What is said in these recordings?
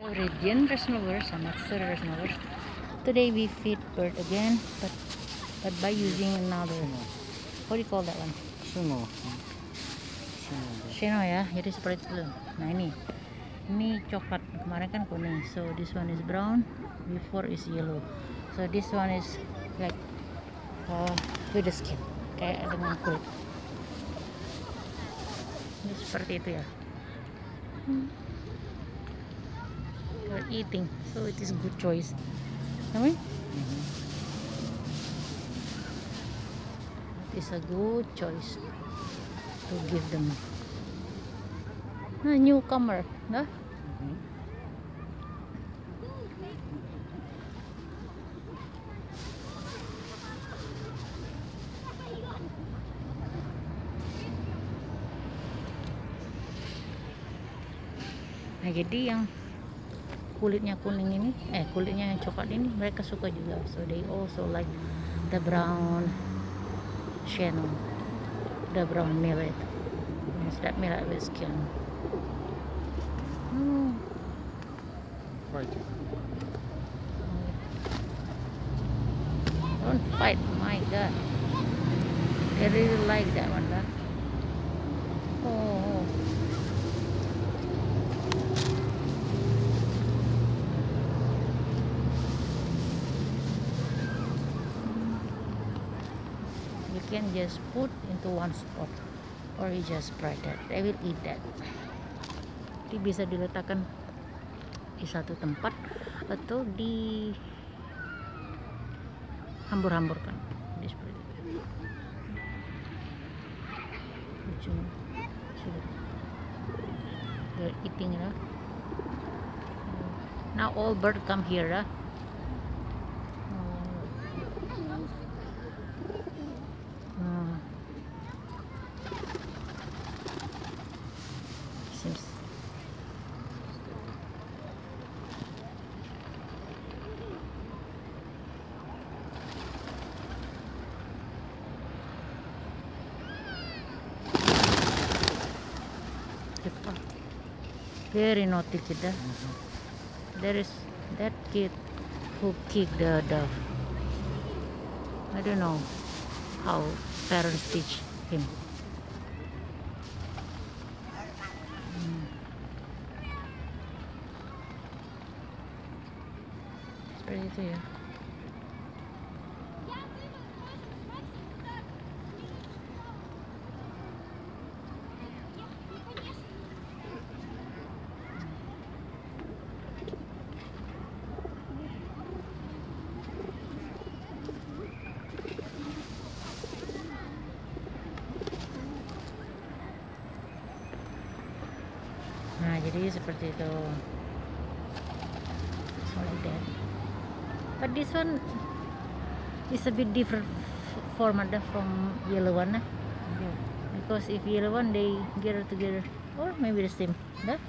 Floridian reservoirs, Amatsu reservoirs. Today we feed bird again, but by using another. What do you call that one? Suno. Shino ya, jadi seperti itu. Nah ini coklat, kemarin kan kuning. So this one is brown, before is yellow. So this one is like with the skin, kayak dengan kulit. Ini seperti itu ya. They're eating, so it is good choice. It is a good choice to give them. Newcomer, nah? Nah jadi yang kulitnya kuning ini, kulitnya yang coklat ini mereka suka juga. So they also like the brown channel, the brown millet. Yes, that millet with skin. Fighting. Don't fight, my God. They really like that one, huh? Oh. You can just put into one spot, or you just fry that. They will eat that. Jadi bisa diletakkan di satu tempat atau di hambur-hamburkan. Jadi seperti itu. They're eating, huh? Now all birds come here, huh? Seems very naughty kid. There is that kid who kicked the dove. I don't know how parents teach him. Seperti itu ya. Nah jadi seperti itu. Sorry that. But this one is a bit different format from yellow one, because if yellow one they gather together, or maybe the same, nah?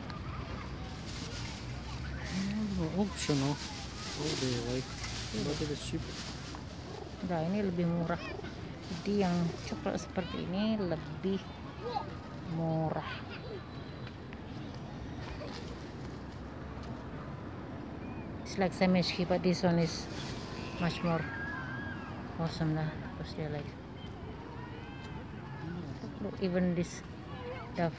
Optional. Oh, they like. But it is cheap. Nah ini lebih murah. Jadi yang coklat seperti ini lebih murah. It's like Sameshki, but this one is much more awesome lah, because they're like, look, even this dove,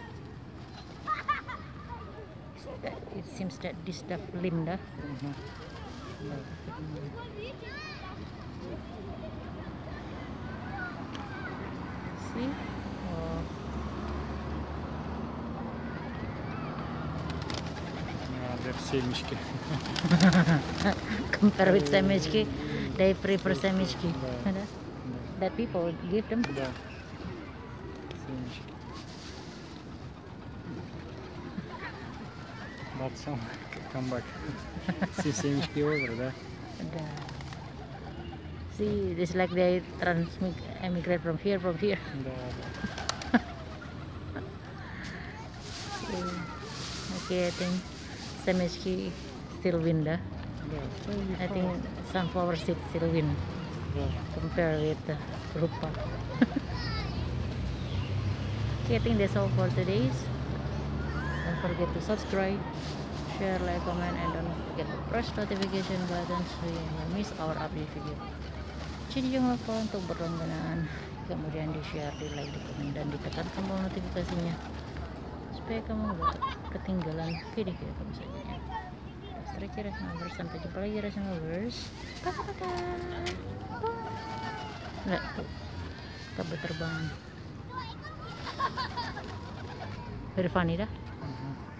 it seems that this dove limb dah. See? Oh. That's semishki. Compare with Sameshki, they prefer Sameshki. That people give them. Да. Семечки. But some come back. See семечки over, да? See, this like they emigrate from here. Да, да. Okay, I think Sameshki still win dah. I think sunflower seed still win compare with rupa. Okay, I think that's all for today. Don't forget to subscribe, share. share, like, comment, and don't forget to press notification button so you don't miss our update video. Jadi jangan lupa untuk berlangganan, kemudian di share, di like, di komen, dan ditekan tombol notifikasinya supaya kamu gak ketinggalan video-video kami selanjutnya. Stretchy Resmavers, sampai jumpa lagi Resmavers. Enggak tuh, kabel terbang. Dari Fanny dah.